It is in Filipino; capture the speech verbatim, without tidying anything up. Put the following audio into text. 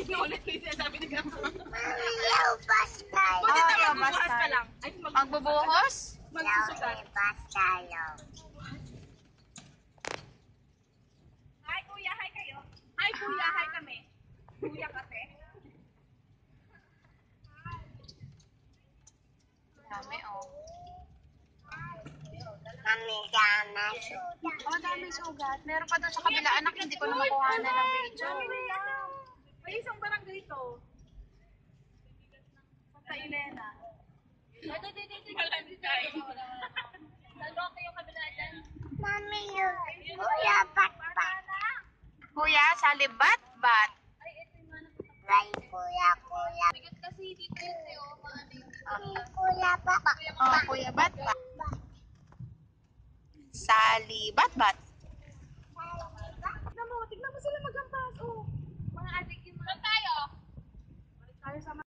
Mami, laubas tayo. Ah, labas tayo. Magbubuhos? Laubas tayo. Hi, kuya. Hi kayo. Hi, kuya. Hi kami. Kuya kasi. Dami, oh. Mami, dami sugat. Oh, dami sugat. Meron pa doon sa kabila, anak. Hindi ko na makuha na ng video. May isang barangay ito. Sa Elena. Ito, ito, ito, ito. Dalawa kayong kabila dyan. Mami, yun. Kuya, bat-bat. Kuya, salibat-bat. Ay, kuya, kuya. Bigat kasi dito yun eh. Oh, maano yung... Kuya, bat-bat. Oh, kuya, bat-bat. Salibat-bat.